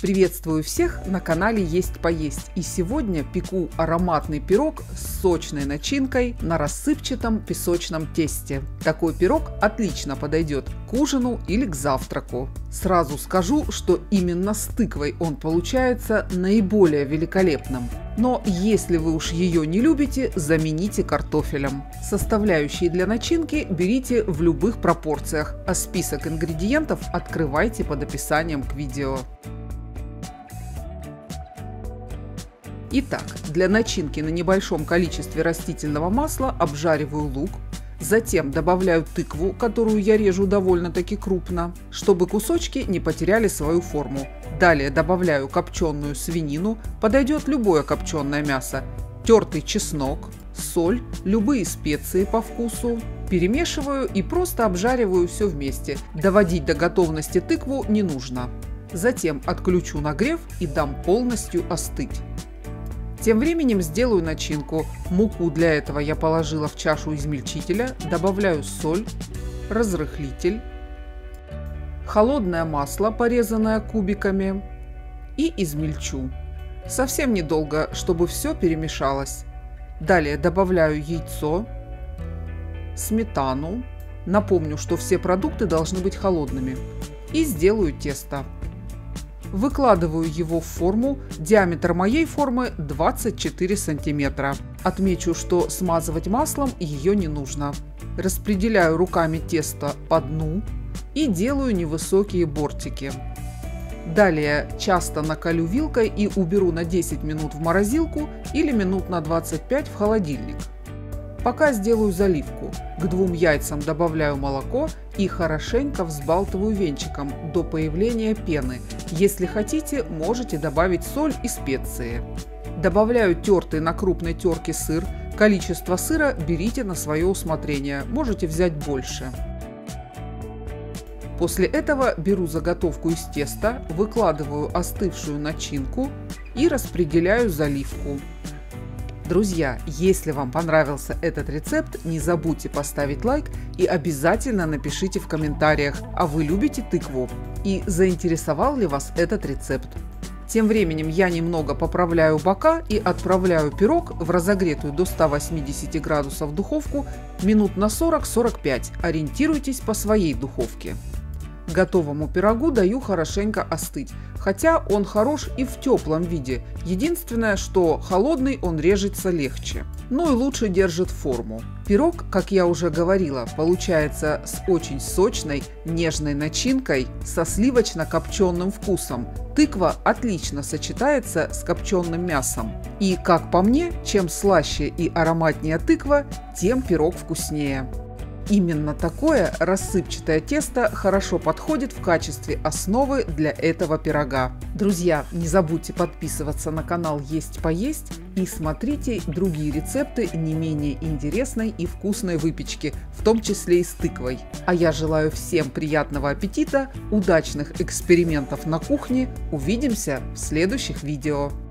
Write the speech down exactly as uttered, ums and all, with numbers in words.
Приветствую всех на канале Есть Поесть, и сегодня пеку ароматный пирог с сочной начинкой на рассыпчатом песочном тесте. Такой пирог отлично подойдет к ужину или к завтраку. Сразу скажу, что именно с тыквой он получается наиболее великолепным. Но если вы уж ее не любите, замените картофелем. Составляющие для начинки берите в любых пропорциях, а список ингредиентов открывайте под описанием к видео. Итак, для начинки на небольшом количестве растительного масла обжариваю лук, затем добавляю тыкву, которую я режу довольно-таки крупно, чтобы кусочки не потеряли свою форму. Далее добавляю копченую свинину, подойдет любое копченое мясо, тертый чеснок, соль, любые специи по вкусу. Перемешиваю и просто обжариваю все вместе. Доводить до готовности тыкву не нужно. Затем отключу нагрев и дам полностью остыть. Тем временем сделаю начинку. Муку для этого я положила в чашу измельчителя, добавляю соль, разрыхлитель, холодное масло, порезанное кубиками, и измельчу. Совсем недолго, чтобы все перемешалось. Далее добавляю яйцо, сметану, напомню, что все продукты должны быть холодными, и сделаю тесто. Выкладываю его в форму, диаметр моей формы двадцать четыре сантиметра. Отмечу, что смазывать маслом ее не нужно. Распределяю руками тесто по дну и делаю невысокие бортики. Далее часто накалю вилкой и уберу на десять минут в морозилку или минут на двадцать пять в холодильник. Пока сделаю заливку. К двум яйцам добавляю молоко и хорошенько взбалтываю венчиком до появления пены. Если хотите, можете добавить соль и специи. Добавляю тертый на крупной терке сыр. Количество сыра берите на свое усмотрение, можете взять больше. После этого беру заготовку из теста, выкладываю остывшую начинку и распределяю заливку. Друзья, если вам понравился этот рецепт, не забудьте поставить лайк и обязательно напишите в комментариях, а вы любите тыкву и заинтересовал ли вас этот рецепт. Тем временем я немного поправляю бока и отправляю пирог в разогретую до ста восьмидесяти градусов духовку минут на сорок — сорок пять. Ориентируйтесь по своей духовке. Готовому пирогу даю хорошенько остыть, хотя он хорош и в теплом виде. Единственное, что холодный он режется легче, ну и лучше держит форму. Пирог, как я уже говорила, получается с очень сочной, нежной начинкой со сливочно-копченым вкусом. Тыква отлично сочетается с копченым мясом. И, как по мне, чем слаще и ароматнее тыква, тем пирог вкуснее. Именно такое рассыпчатое тесто хорошо подходит в качестве основы для этого пирога. Друзья, не забудьте подписываться на канал Есть Поесть и смотрите другие рецепты не менее интересной и вкусной выпечки, в том числе и с тыквой. А я желаю всем приятного аппетита, удачных экспериментов на кухне. Увидимся в следующих видео.